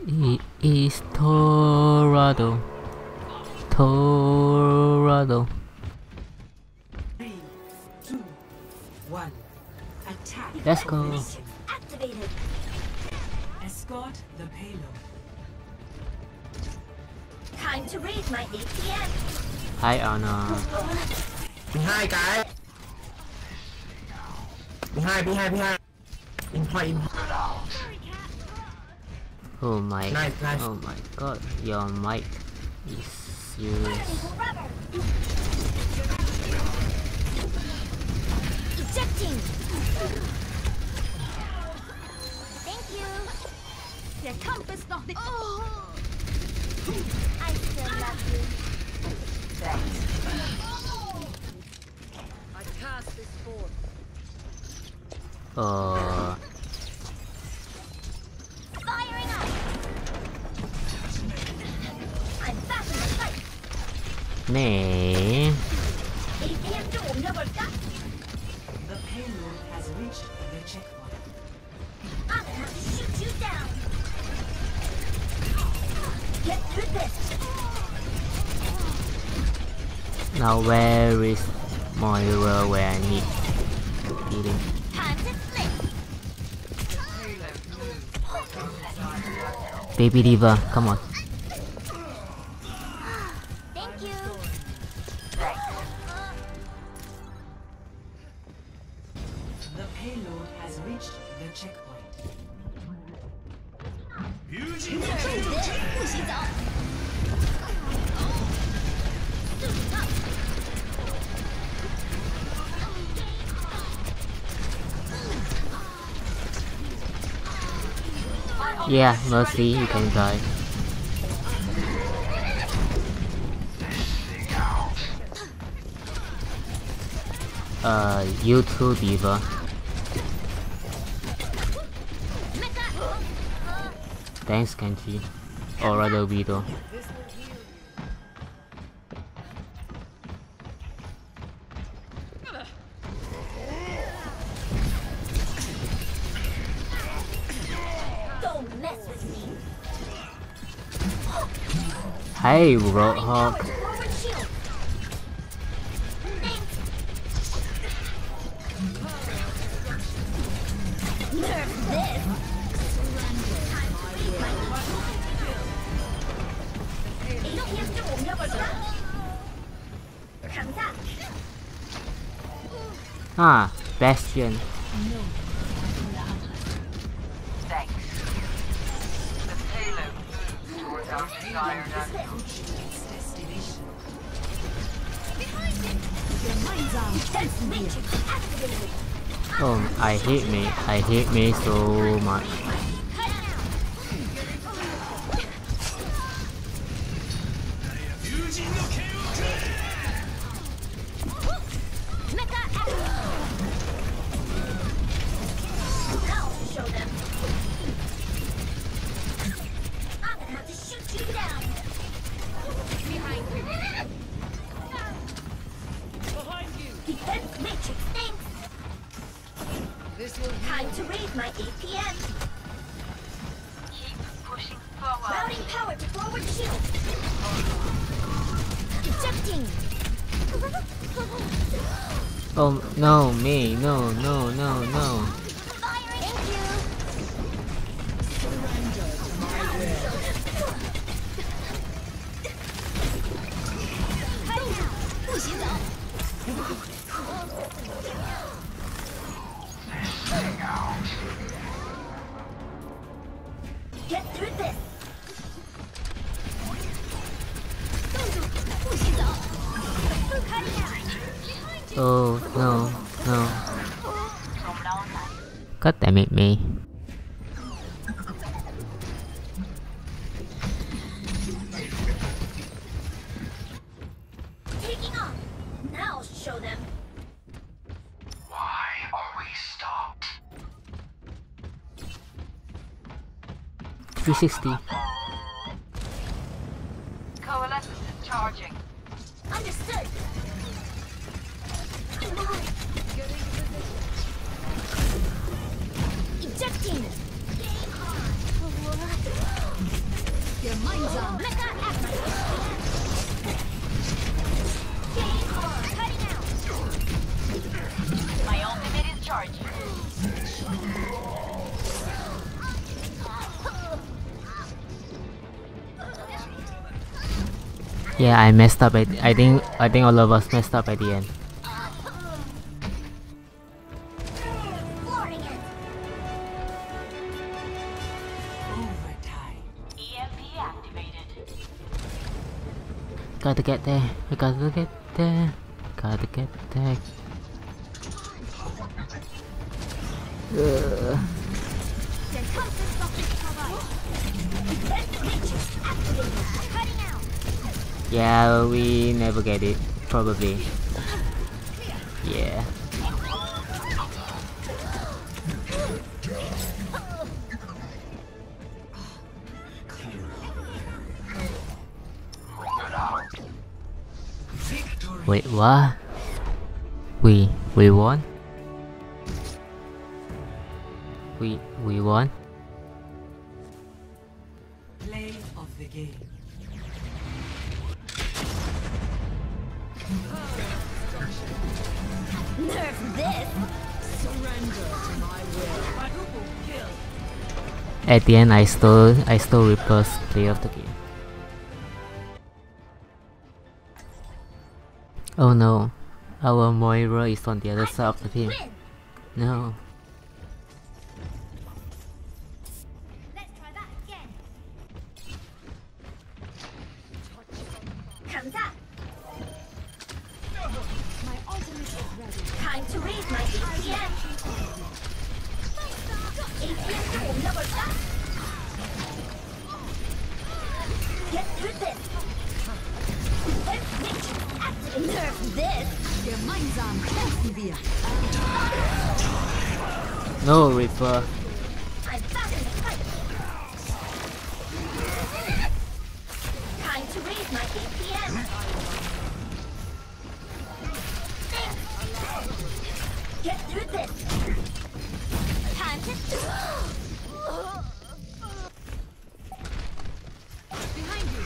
It is Torado. Torado. 3, 2, 1. Attack. Let's go. Mission activated. Escort the payload. Time to raise my ATM. Hi Anna. Behind, guys. Behind. In. Oh my. Nice. Oh my god. Your mic is serious. Ejecting. Thank you. Der Kampf ist noch nicht. Oh. I still love you. I cast this forth. Firing up. I'm back in the fight. 네. ATM 좀 올려볼까? The payload has reached the checkpoint. I'm gonna have to shoot you down. Get through this. Now where is Moira where I need healing? Time to flip. Baby Diva, come on. Thank you. The payload has reached the checkpoint. 不洗澡。 Yeah, Mercy, you can die. You too, Diva. Thanks, Kenji. Or rather, Vito. Don't mess with me. Hey, Roadhog. Forward shield. Thanks. Nerf this. ATM 좀 올려볼까? 강사. Ah, Bastion. Defense matrix activated. Oh, I hate me so much. Mecha active. I'll show them. I'm gonna have to shoot you down. Behind you. Defense matrix, thanks. This will Time to raise my APM. Keep pushing forward. Routing power to forward shield. Ejecting. Oh no, me, no. Firing. Thank you.不洗澡。Get through this. 冻住，不洗澡。分开点。 Oh no. God damn it, me. Taking off. Now I'll show them. Why are we stopped? 360. Coalescence is charging. Understood. Come on. Ejecting. Charging. Yeah, I messed up. I think all of us messed up at the end. Flooring it. Overtime. EMP activated. Gotta get there. I gotta get there. Gotta get there. Der Kampf ist noch nicht vorbei. Cutting out. Yeah, we never get it. Probably. Yeah. Wait, what? We won? We won? Play of the game. Nerf this. At the end, I stole Reaper's play of the game. Oh no, our Moira is on the other side of the team. No. Let's try that again. Comes up. My ultimate is ready. Time to raise my ATM. ATM to number shot. Get through this. Nerf this. Gemeinsam kämpfen wir. No, Reaper. I'm back in the fight. Time to raise my APM. Get through this. Time to. Behind you.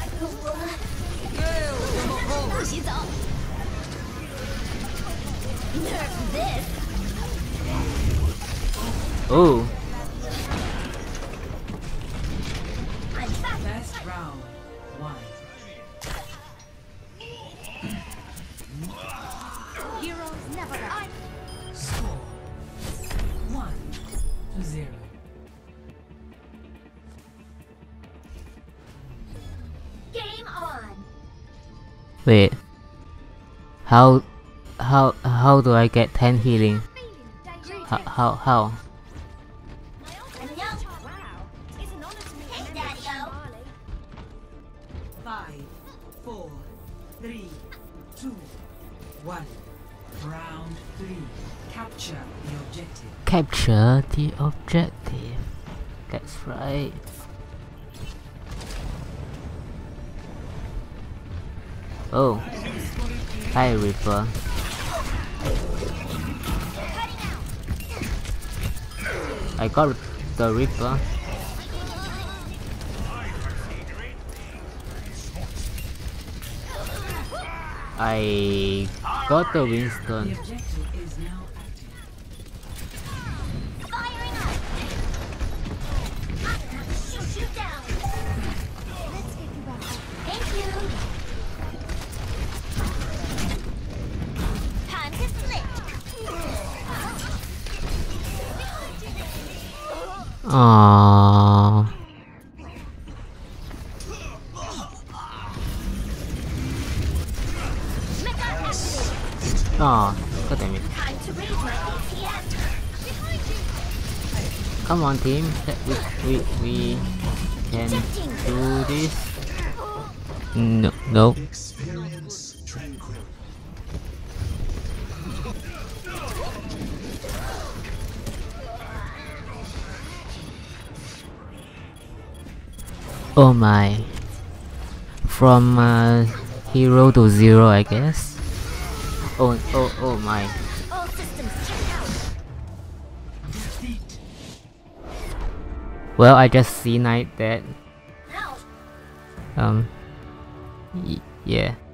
不许走。Nerf this. Oh. I'm back. Best round. 1. Heroes never die. Score 1-0. Game on. Wait. How do I get 10 healing? How? And yo. Wow. It's an honor to meet you. Hey, Daddy-o. 5, 4, 3, 2, 1. Round 3. Capture the objective. Capture the objective. That's right. Oh. Hi, Reaper. I got the Reaper. I got the Winston. The objective is now active. Firing up. I'm gonna shoot you down. Let's get you back. Thank you. Time to split. Aww. Mecha activate. Aw, god damn it. Time to raise my ATM. Behind you. Come on, team. We can do this. No, no. Experience tranquil. Oh my. From hero to zero, I guess. Oh my. All systems check out. Defeat. Well, I just see Knight that. Out. Yeah.